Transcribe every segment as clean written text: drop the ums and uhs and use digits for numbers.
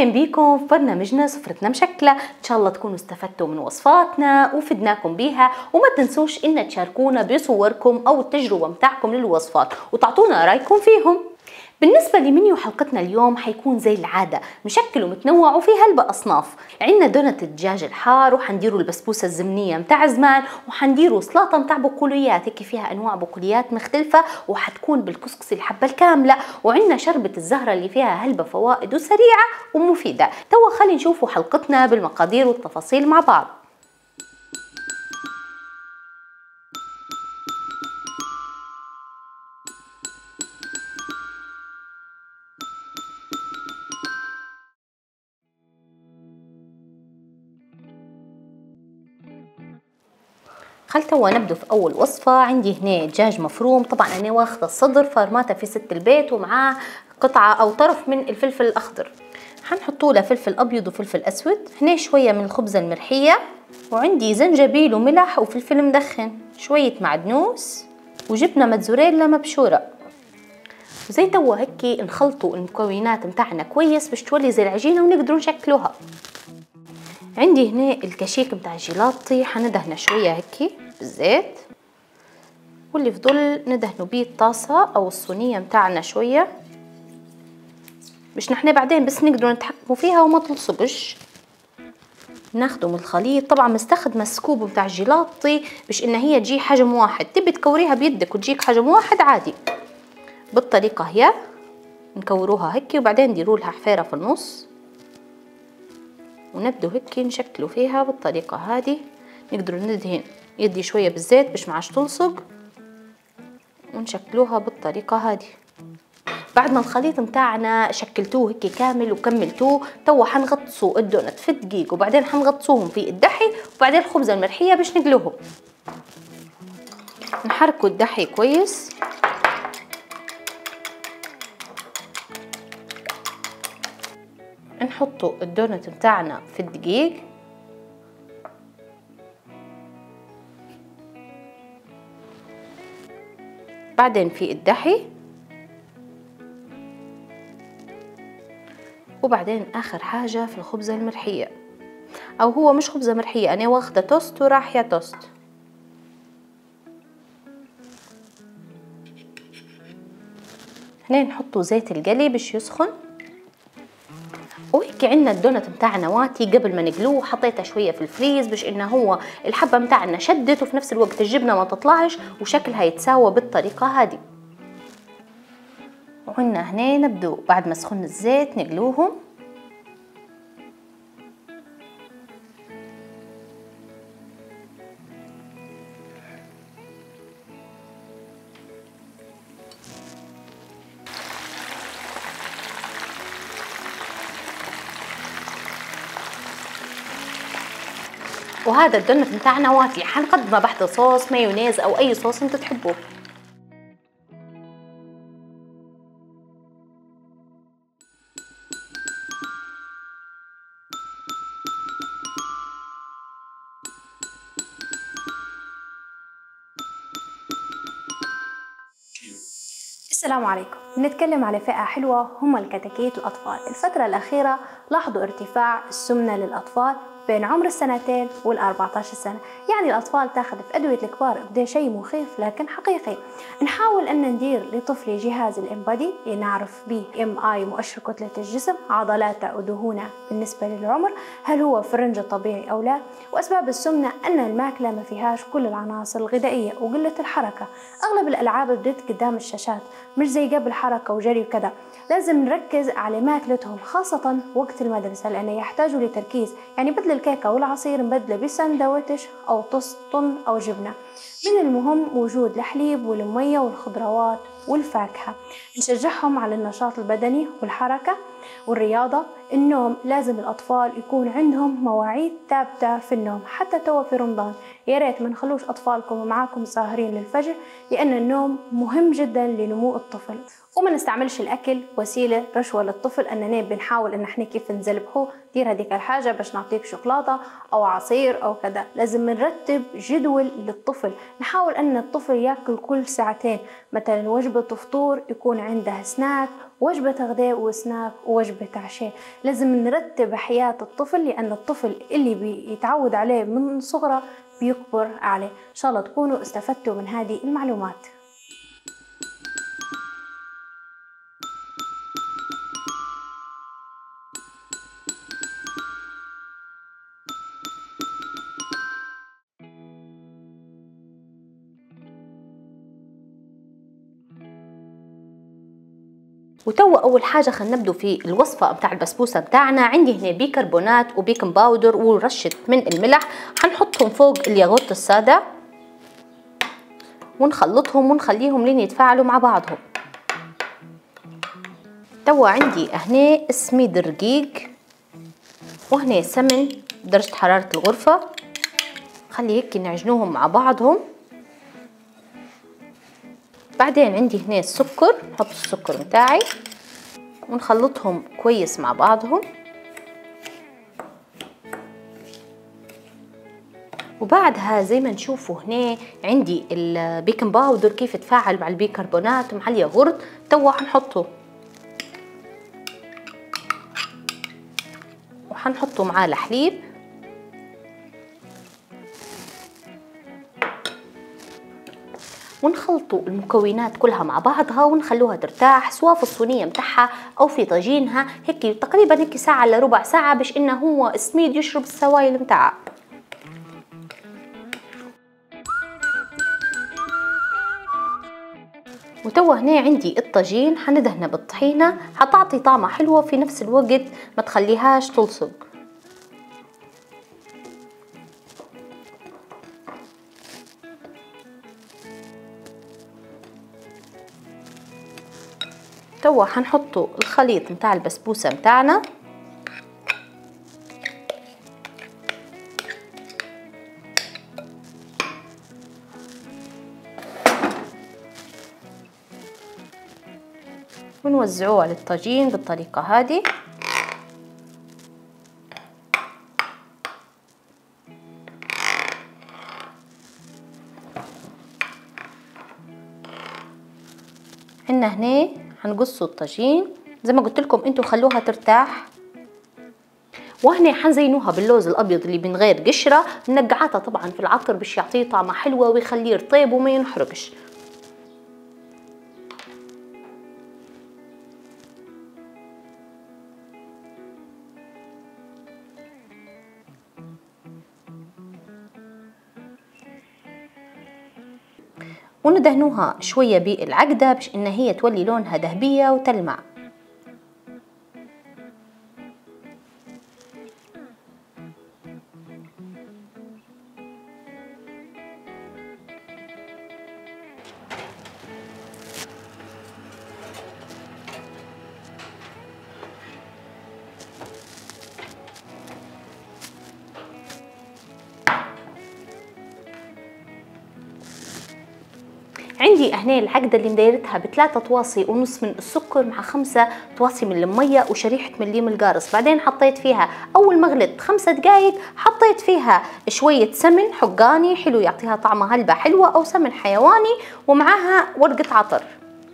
أهلين بيكم في برنامجنا سفرتنا مشكلة. إن شاء الله تكونوا استفدتوا من وصفاتنا وفدناكم بيها، وما تنسوش إن تشاركونا بصوركم أو التجربة متاعكم للوصفات وتعطونا رأيكم فيهم. بالنسبة لمنيو حلقتنا اليوم حيكون زي العادة مشكل ومتنوع وفيه هلبة أصناف. عندنا دونت الدجاج الحار، وحنديروا البسبوسة الزمنية متاع زمان، وحنديروا سلطة متاع بقوليات هيك فيها أنواع بقوليات مختلفة، وحتكون بالكسكسي الحبة الكاملة، وعندنا شربة الزهرة اللي فيها هلبة فوائد وسريعة ومفيدة. توا خلي نشوفوا حلقتنا بالمقادير والتفاصيل مع بعض. خل توا نبدو في أول وصفة. عندي هنا دجاج مفروم، طبعا أنا واخدة الصدر فارماته في ست البيت، ومعاه قطعة أو طرف من الفلفل الأخضر. حنحطوا له فلفل أبيض وفلفل أسود، هنا شوية من الخبزة المرحية، وعندي زنجبيل وملح وفلفل مدخن، شوية معدنوس، وجبنة موتزاريلا مبشورة. وزي توا هيك نخلطوا المكونات متاعنا كويس باش تولي زي العجينة ونقدروا نشكلوها. عندي هنا الكشيك متاع الجيلاطي، حندهنه شوية هيك بالزيت، واللي فضل ندهنوا بيه الطاسة أو الصينية متاعنا شوية باش نحنا بعدين بس نقدروا نتحكموا فيها وما تلصقش. ناخدوا من الخليط، طبعا مستخدمة السكوب متاع الجيلاطي باش إن هي تجي حجم واحد، تبي تكوريها بيدك وتجيك حجم واحد عادي بالطريقة هي. نكوروها هيك وبعدين نديروا لها حفيرة في النص، ونبدو هيك نشكلوا فيها بالطريقة هذه. نقدروا ندهن يدي شوية بالزيت باش معاش تلصق، ونشكلوها بالطريقة هذه. بعد ما الخليط متاعنا شكلتوه هيك كامل وكملتوه، توا حنغطسوا الدونت في الدقيق، وبعدين حنغطسوهم في الدحي، وبعدين الخبزة المرحية باش نقلوهم. نحركوا الدحي كويس، نحطوا الدونت متاعنا في الدقيق، بعدين في الدحي، وبعدين آخر حاجة في الخبزة المرحية، أو هو مش خبزة مرحية، أنا واخدة توست وراحية توست. هنا نحطوا زيت القلي باش يسخن، وهيك عندنا الدونت متاعنا واتي قبل ما نقلوه، حطيته شويه في الفريز باش انه هو الحبه متاعنا شدت، وفي نفس الوقت الجبنه ما تطلعش وشكلها يتساوى بالطريقه هذه. وعندنا هنا نبدو بعد ما سخن الزيت نقلوهم. وهذا الدونت متاعنا واتي، حنقدمه بحث صوص مايونيز او اي صوص انتو تحبوه. السلام عليكم. بنتكلم على فئة حلوة هم الكتاكيت الأطفال. الفترة الأخيرة لاحظوا ارتفاع السمنة للأطفال بين عمر السنتين وال14 سنة، يعني الأطفال تاخذ في أدوية الكبار. بدا شيء مخيف لكن حقيقي. نحاول أن ندير لطفلي جهاز الإمبادي لنعرف به MI مؤشر كتلة الجسم، عضلاته ودهونه بالنسبة للعمر، هل هو في الرنج الطبيعي أو لا. وأسباب السمنة أن الماكلة ما فيهاش كل العناصر الغذائية وقلة الحركة. أغلب الألعاب بدت قدام الشاشات، مش زي قبل حركة وجري وكذا. لازم نركز على ماكلتهم خاصة وقت المدرسة، لأنه يحتاجوا لتركيز. يعني بدل الكيكة والعصير نبدله بساندويتش أو توست أو جبنة. من المهم وجود الحليب والمية والخضروات والفاكهة. نشجعهم على النشاط البدني والحركة والرياضة. النوم لازم الأطفال يكون عندهم مواعيد ثابتة في النوم، حتى توا في رمضان يا ريت ما نخلوش أطفالكم ومعاكم ساهرين للفجر، لأن النوم مهم جدا لنمو الطفل. وما نستعملش الأكل وسيلة رشوة للطفل، أننا بنحاول إن احنا كيف نزلبحه، دير هذيك الحاجة باش نعطيك شوكولاتة أو عصير أو كذا. لازم نرتب جدول للطفل، نحاول أن الطفل يأكل كل ساعتين، مثلا وجبة وجبة فطور يكون عندها سناك، وجبة غداء وسناك، ووجبة عشاء. لازم نرتب حياة الطفل، لأن الطفل اللي بيتعود عليه من صغره بيكبر عليه. إن شاء الله تكونوا استفدتوا من هذه المعلومات. وتوا اول حاجه خلينا نبدو في الوصفه بتاع البسبوسه بتاعنا. عندي هنا بيكربونات وبيكنج باودر ورشه من الملح، حنحطهم فوق الياغورت الساده ونخلطهم ونخليهم لين يتفاعلوا مع بعضهم. توا عندي هنا سميد رقيق وهنا سمن بدرجه حراره الغرفه، خلي هيك نعجنوهم مع بعضهم. بعدين عندي هنا السكر، نحط السكر متاعي ونخلطهم كويس مع بعضهم. وبعدها زي ما نشوفوا هنا عندي البيكنج باودر كيف تفاعل مع البيكربونات ومع الياغورت. توا حنحطه وحنحطه معاه الحليب، ونخلطوا المكونات كلها مع بعضها ونخلوها ترتاح سواء في الصينيه متاعها او في طاجينها، هيك تقريبا هيك ساعه الا ربع ساعه باش انه هو السميد يشرب السوائل متاعها. وتوا هنا عندي الطاجين حندهنه بالطحينه، حتعطي طعمه حلوه في نفس الوقت ما تخليهاش تلصق. توا حنحطوا الخليط متاع البسبوسه متاعنا، ونوزعوه على الطاجين بالطريقه هذه. عندنا هنا حنقصوا الطاجين زي ما قلت لكم، انتوا خلوها ترتاح. وهنا حنزينوها باللوز الابيض اللي من غير قشره، نقعاتها طبعا في العطر باش يعطيه طعمه حلوه ويخليه رطيب وما ينحرقش. وندهنوها شويه بالعقده باش ان هي تولي لونها ذهبيه وتلمع. عندي هنا العقدة اللي مدايرتها ب3 طواصي ونص من السكر مع 5 طواصي من المية وشريحة من الليم القارص. بعدين حطيت فيها أول ما غلت 5 دقايق حطيت فيها شوية سمن حقاني حلو يعطيها طعمة هلبة حلوة أو سمن حيواني، ومعاها ورقة عطر.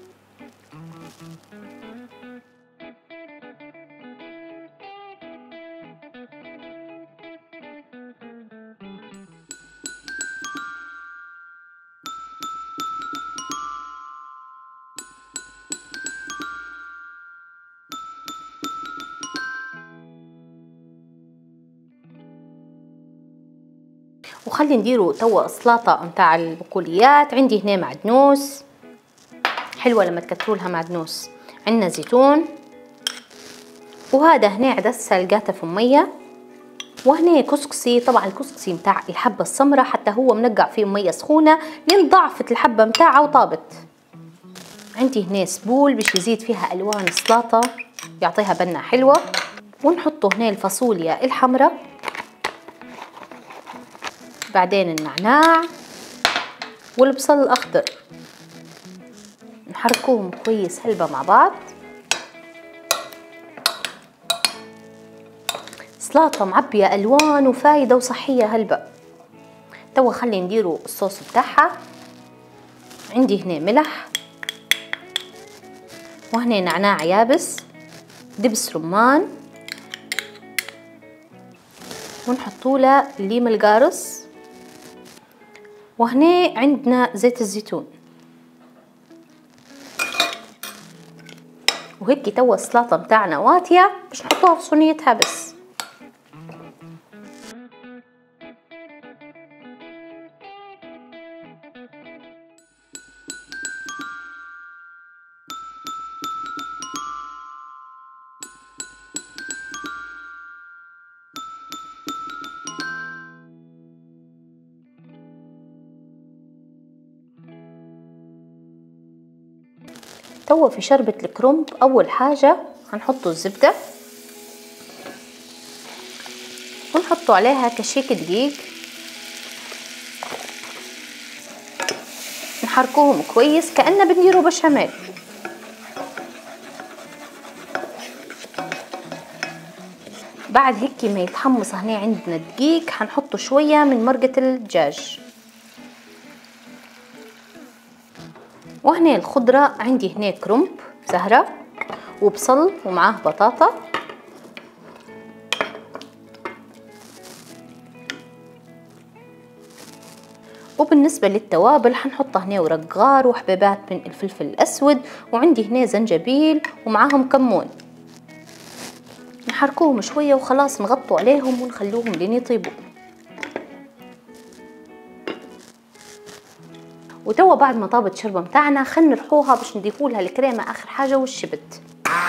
وخلي نديرو توا سلطة متاع البقوليات. عندي هنا معدنوس، حلوة لما تكتروا لها معدنوس. عندنا زيتون، وهذا هنا عدس سلقاته في مية، وهنا كسكسي. طبعا الكسكسي متاع الحبة السمراء حتى هو منقع فيه مية سخونة لين ضعفت الحبة متاعها وطابت. عندي هنا سبول باش يزيد فيها ألوان السلطة يعطيها بنة حلوة. ونحطوا هنا الفاصوليا الحمراء، بعدين النعناع والبصل الأخضر، نحركوهم كويس هلبة مع بعض. سلطة معبية ألوان وفايدة وصحية هلبة. توا خلي نديروا الصوص بتاعها. عندي هنا ملح وهنا نعناع يابس، دبس رمان، ونحطوا له الليم القارص، وهنا عندنا زيت الزيتون. وهيك توا السلطة متاعنا واتية، باش نحطوها في صينيتها بس. توا في شربة الكرنب أول حاجة هنحطوا الزبدة، ونحطوا عليها كشيك دقيق، نحركوهم كويس كأننا بنديروا بشاميل. بعد هيك ما يتحمص هنا عندنا الدقيق، هنحطوا شوية من مرقة الدجاج. وهنا الخضرة عندي هنا كرنب زهرة وبصل ومعاه بطاطا، وبالنسبة للتوابل هنحط هنا ورق غار وحبيبات من الفلفل الأسود، وعندي هنا زنجبيل ومعاهم كمون. نحركوهم شوية وخلاص نغطوا عليهم ونخلوهم لين يطيبوا. وتوا بعد ما طابت الشوربة متاعنا خلينا نرحوها باش نضيفوا لها الكريمة آخر حاجة والشبت.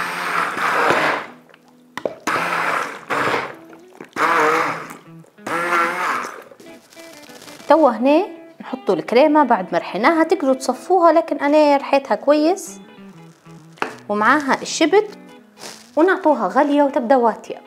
توا هنا نحطوا الكريمة بعد ما رحيناها، تقدروا تصفوها لكن أنا رحيتها كويس، ومعاها الشبت، ونعطوها غلية وتبدا واتية.